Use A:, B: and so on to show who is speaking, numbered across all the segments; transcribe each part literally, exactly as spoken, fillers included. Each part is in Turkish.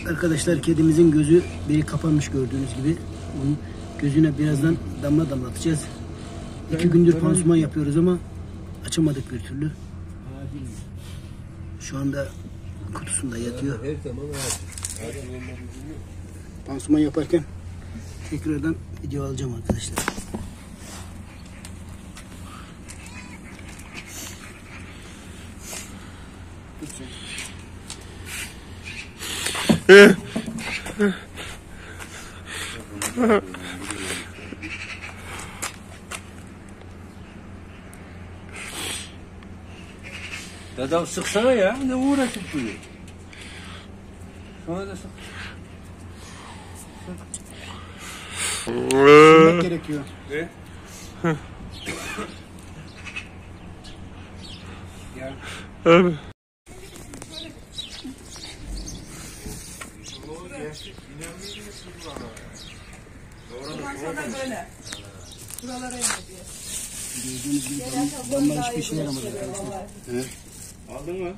A: Arkadaşlar kedimizin gözü biri kapanmış gördüğünüz gibi. Onun gözüne birazdan damla damlatacağız. İki gündür pansuman yapıyoruz ama açamadık bir türlü. Şu anda kutusunda yatıyor. Pansuman yaparken tekrardan video alacağım arkadaşlar.
B: Dedem sıksana ya, ne uğraşıp duruyor? Sonra da sık.
A: Silmek gerekiyor.
B: Ne? Ya.
C: Abi.
D: Ondan sonra böyle. Buralara inme diye.
A: Gördüğünüz gibi damla, damla hiçbir şey yaramadı arkadaşlar. Evet.
B: Aldın mı?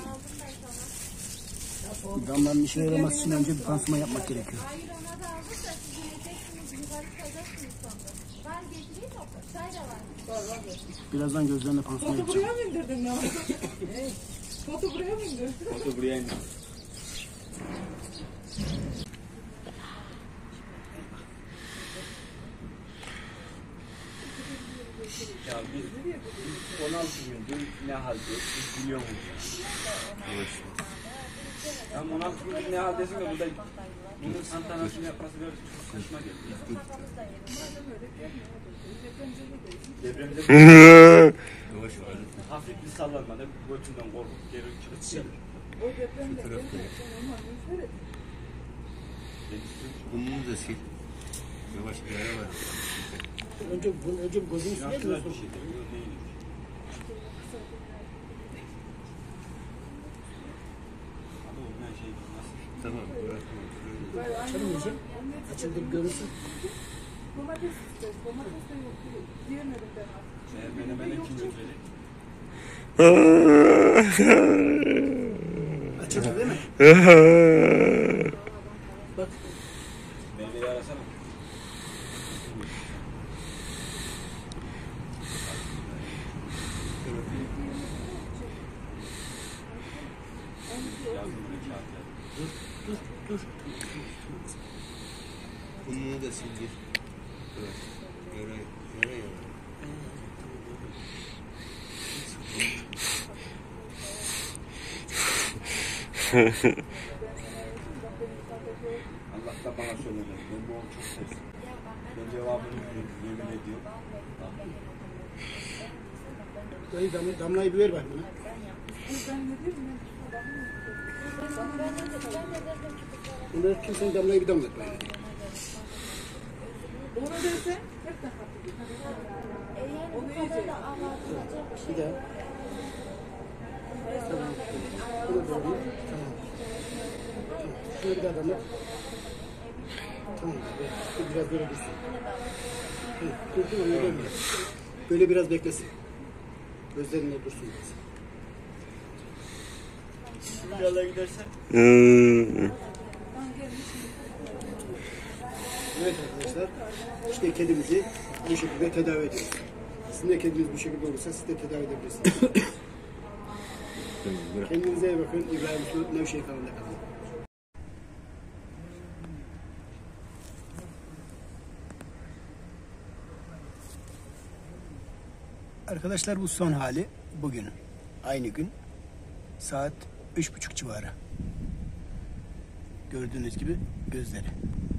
A: Damlanın işe yaraması için önce bir pansuman yapmak gerekiyor.
E: Hayır, ona da aldık da siz yiyeceksiniz, yukarı çıkacaksınız sonra. Ben getireyim mi? Çay da var.
A: Birazdan gözlerine pansuman
D: Foto
A: yapacağım.
D: buraya mı indirdin ya? Foto buraya mı indirdin?
B: Foto buraya indi. Ya biz on altı gündür ne halde biz biliyor muyuz? Evet. Ya on altı gündür ne haldesin de burada bunun santanasını yapması böyle çok saçma geldi. Depremde hafif bir sallanmada götünden korkup geri çıkıp
D: O depremde.
F: Bunu da sil. Yavaş bir ara var.
A: Önce, önce gözünü siler mi?
B: bir şey demiyor değil. Ama ondan şey nasıl?
F: Tamam.
A: Açalım iyice. Açıldı görürsün.
D: Domates istedim. Domates de yok. Diyemedim ben artık.
B: Eğer menemene kim ödeyecek?
A: Açıldı değil mi? Bak.
B: Meyveyi arasana.
A: Dur, dur.
F: Bunu da sil. Evet. Yara, yara yara.
B: Allah da bana söyledi. Ben bu çok sevdim. Ben cevabını biliyorum. Yemin ediyorum.
A: Dayı damla, damlayı bir ver bak bana. Bunları kimsenin damlayı bir damlat bana.
D: Onu dersen hep de haklı. Onu iyice.
A: Bir daha. Tamam. Bunu da alayım. Tamam. Şöyle bir daha damlat. Tamam. Dur biraz böyle dursun. Dur dur öyle dönme. Böyle biraz beklesin. Gözlerinde dursun biraz.
B: Yola gidersen.
A: Evet arkadaşlar. İşte kedimizi bu şekilde tedavi ediyoruz. Sizin de kediniz bu şekilde olursa siz de tedavi edebilirsiniz. Kendinize iyi bakın. İbrahim Su Nevşehir kanalında kalın. Arkadaşlar bu son hali bugün. Aynı gün. Saat üç buçuk civarı. Gördüğünüz gibi gözleri.